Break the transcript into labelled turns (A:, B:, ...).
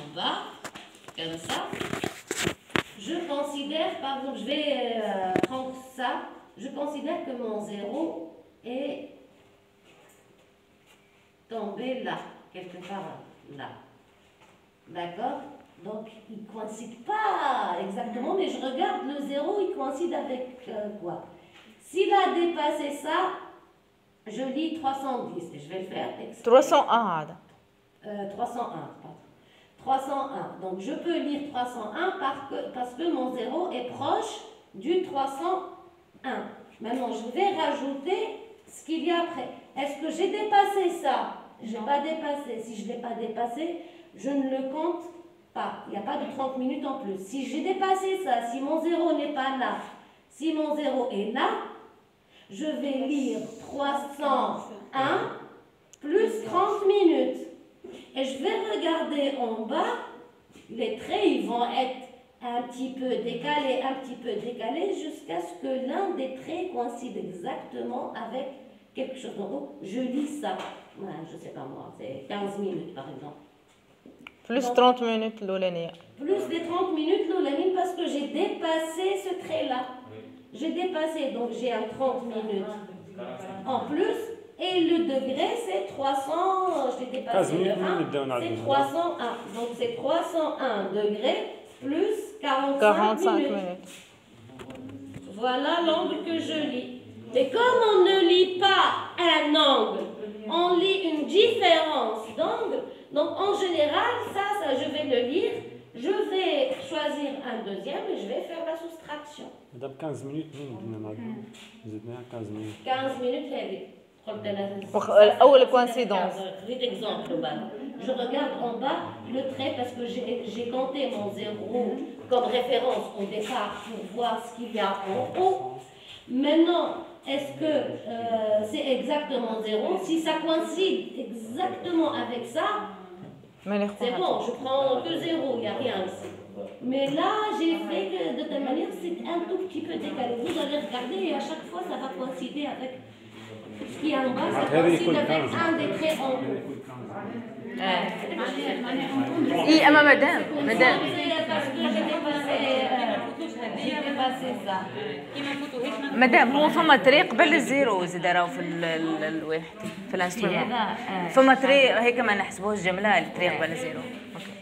A: bas, comme ça. Je considère, par exemple, je vais prendre ça, je considère que mon 0 est tombé là, quelque part là. D'accord? Donc, il ne coïncide pas exactement, mais je regarde le 0, il coïncide avec quoi? S'il a dépassé ça, je lis 310, et je vais le faire.
B: 301
A: 301, pardon. 301. Donc, je peux lire 301 parce que mon 0 est proche du 301. Maintenant, je vais rajouter ce qu'il y a après. Est-ce que j'ai dépassé ça? Je n'ai pas dépassé. Si je ne l'ai pas dépassé, je ne le compte pas. Il n'y a pas de 30 minutes en plus. Si j'ai dépassé ça, si mon 0 n'est pas là, si mon 0 est là, je vais lire 301 plus 30 minutes. Et je vais regarder en bas, les traits ils vont être un petit peu décalés jusqu'à ce que l'un des traits coïncide exactement avec quelque chose. Donc, je lis ça. Ouais, je ne sais pas moi, c'est 15 minutes par exemple.
B: Plus
A: Donc,
B: 30 minutes l'Olenia.
A: Plus des 30 minutes l'Olenia parce que j'ai dépassé ce trait-là. J'ai dépassé, donc j'ai un 30 minutes en plus. Et le degré, c'est 300, je l'ai dépassé le 1, c'est 301. Donc c'est 301 degrés plus 45 minutes. Voilà l'angle que je lis. Mais comme on ne lit pas un angle, on lit une différence d'angle. Donc en général, ça, je vais le lire. Je vais choisir un deuxième et je vais faire la soustraction.
C: Madame, 15 minutes, nous, 15 minutes.
A: 15 minutes, elle
B: أول coïncidence.
A: Exemple, je regarde en bas le trait parce que j'ai compté mon 0 comme référence au départ pour voir ce qu'il y a en haut. Maintenant, est-ce que c'est exactement 0? Si ça coïncide exactement avec ça, c'est bon, je prends que 0, il n'y a rien ici. Mais là, j'ai fait que de telle manière, c'est un tout petit peu décalé. Vous allez regarder et à chaque fois, ça va coïncider avec ce qui est en bas, ça coïncide avec un des traits en haut.
B: إيه أما مدام
A: Parce que j'ai dépassé ça.
B: مدام هو فما طريق قبل الزيرو زاد راهو في الواحد في الانسترومون فما طريق هيك ما نحسبوش جمله الطريق قبل الزيرو.